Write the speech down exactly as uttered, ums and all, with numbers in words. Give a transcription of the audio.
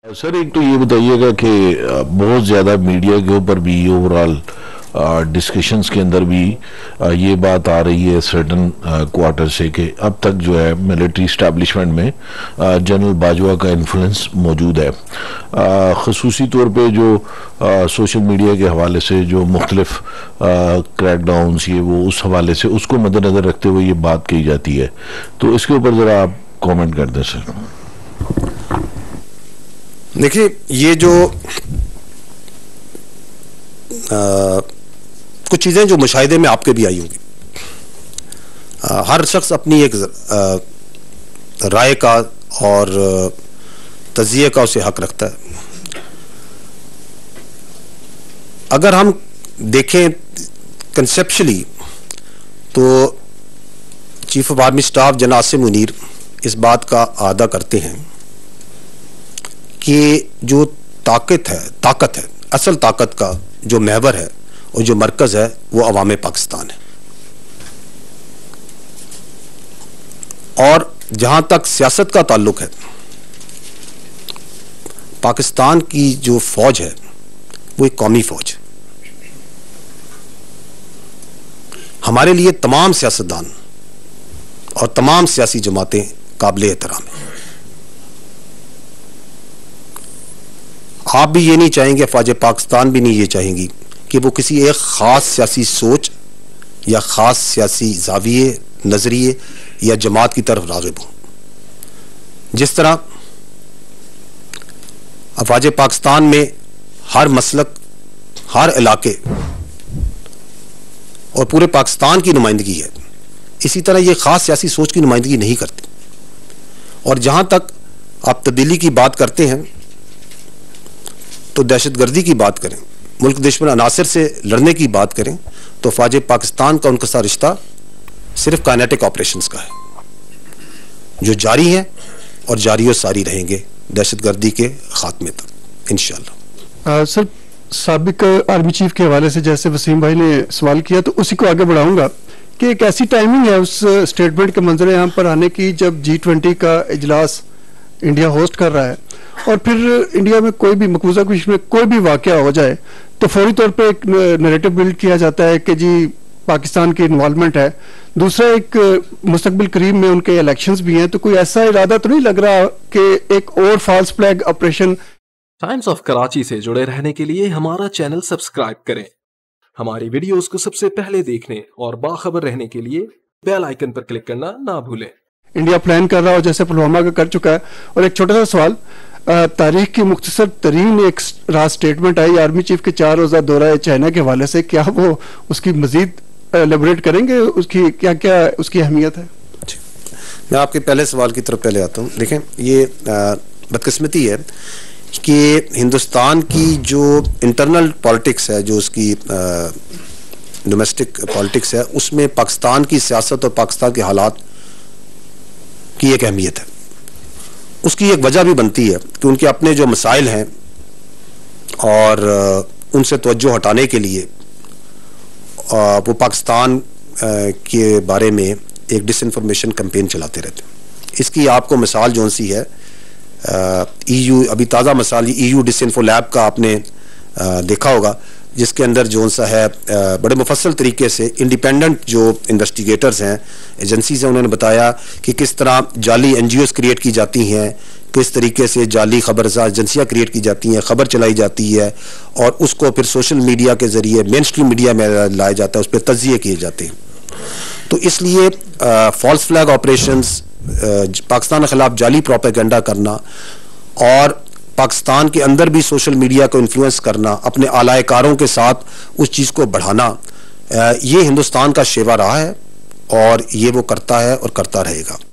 Sir एक तो ये बताइएगा कि बहुत ज़्यादा मीडिया के ऊपर भी ओवरऑल डिस्कशंस के अंदर भी ये बात आ रही है सर्टन क्वार्टर से कि अब तक जो है मिलिट्री इस्टेब्लिशमेंट में जनरल बाजवा का इन्फ्लुएंस मौजूद है। ख़ुसूसी तौर पे जो सोशल मीडिया के हवाले से जो मुख्तलिफ क्रैकडाउन्स ये वो उस हवाले से उसको मद्देनज़र रखते हुए ये बात कही जाती है, तो इसके ऊपर ज़रा आप कॉमेंट कर दें सर। देखिए, ये जो आ, कुछ चीज़ें जो मुशाहिदे में आपके भी आई होंगी, हर शख्स अपनी एक आ, राय का और तज़िये का उसे हक रखता है। अगर हम देखें कंसेप्शली तो चीफ ऑफ आर्मी स्टाफ जनाब आसिम मुनीर इस बात का आदा करते हैं कि जो ताकत है ताकत है असल ताकत का जो महवर है और जो मरकज है वो अवाम पाकिस्तान है। और जहां तक सियासत का ताल्लुक है, पाकिस्तान की जो फौज है वो एक कौमी फौज है। हमारे लिए तमाम सियासतदान और तमाम सियासी जमातें काबिल एहतराम है। आप भी ये नहीं चाहेंगे, फौज पाकिस्तान भी नहीं ये चाहेंगी कि वो किसी एक ख़ास सियासी सोच या ख़ास सियासी ज़ाविये नज़रिए या जमात की तरफ राग़िब हो। जिस तरह फौज पाकिस्तान में हर मसलक, हर इलाके और पूरे पाकिस्तान की नुमाइंदगी है, इसी तरह ये ख़ास सियासी सोच की नुमाइंदगी नहीं करती। और जहाँ तक आप तब्दीली की बात करते हैं तो दहशतगर्दी की बात करें, मुल्क दुश्मन अनासर से लड़ने की बात करें, तो फौज पाकिस्तान का उनका रिश्ता सिर्फ काइनेटिक ऑपरेशंस का है जो जारी है और जारी और सारी रहेंगे दहशतगर्दी के खात्मे तक इंशाअल्लाह। सर, साबिक आर्मी चीफ के हवाले से जैसे वसीम भाई ने सवाल किया तो उसी को आगे बढ़ाऊंगा कि एक ऐसी टाइमिंग है उस स्टेटमेंट के मंजर यहाँ पर आने की जब जी ट्वेंटी का इजलास इंडिया होस्ट कर रहा है और फिर इंडिया में कोई भी मकबूजा कुछ में कोई भी वाकया हो जाए तो फौरी तौर पे एक नैरेटिव बिल्ड किया जाता है कि जी पाकिस्तान की इन्वॉल्वमेंट है। दूसरा, एक मुस्तकबिल करीब में उनके इलेक्शंस भी हैं, तो कोई ऐसा इरादा तो नहीं लग रहा कि एक और false flag operation. Times of Karachi से जुड़े रहने के लिए हमारा चैनल सब्सक्राइब करें। हमारी वीडियोस को सबसे पहले देखने और बाखबर रहने के लिए बेल आइकन पर क्लिक करना ना भूलें। इंडिया प्लान कर रहा हो जैसे पुलवामा का कर चुका है। और एक छोटा सा सवाल, तारीख की मुख्तसर तरीन एक रात स्टेटमेंट आई आर्मी चीफ के चार रोजा दौरा चाइना के हवाले से, क्या वो उसकी मजीद एलेबोरेट करेंगे, उसकी क्या क्या उसकी अहमियत है? मैं आपके पहले सवाल की तरफ पहले आता हूँ। देखें, ये बदकिस्मती है कि हिंदुस्तान की जो इंटरनल पॉलिटिक्स है, जो उसकी डोमेस्टिक पॉलिटिक्स है, उसमें पाकिस्तान की सियासत और पाकिस्तान के हालात की एक अहमियत है। उसकी एक वजह भी बनती है कि उनके अपने जो मसाइल हैं और उनसे तवज्जो हटाने के लिए वो पाकिस्तान के बारे में एक डिसइंफॉर्मेशन कैंपेन चलाते रहते हैं। इसकी आपको मिसाल जोन सी है, ईयू अभी ताज़ा मिसाल ईयू डिसइंफो लैब का आपने देखा होगा, जिसके अंदर जोन सा है बड़े मुफस्सल तरीके से इंडिपेंडेंट जो इन्वेस्टिगेटर्स हैं, एजेंसीज हैं, उन्होंने बताया कि किस तरह जाली एनजीओज क्रिएट की जाती हैं, किस तरीके से जाली खबर एजेंसियाँ क्रिएट की जाती हैं, खबर चलाई जाती है और उसको फिर सोशल मीडिया के ज़रिए मेन स्ट्रीम मीडिया में लाया जाता है, उस पर तज्जिए किए जाते हैं। तो इसलिए फॉल्स फ्लैग ऑपरेशंस, पाकिस्तान के खिलाफ जाली प्रोपेगेंडा करना और पाकिस्तान के अंदर भी सोशल मीडिया को इन्फ्लुएंस करना, अपने आलायकारों के साथ उस चीज़ को बढ़ाना, ये हिंदुस्तान का शेवा रहा है और ये वो करता है और करता रहेगा।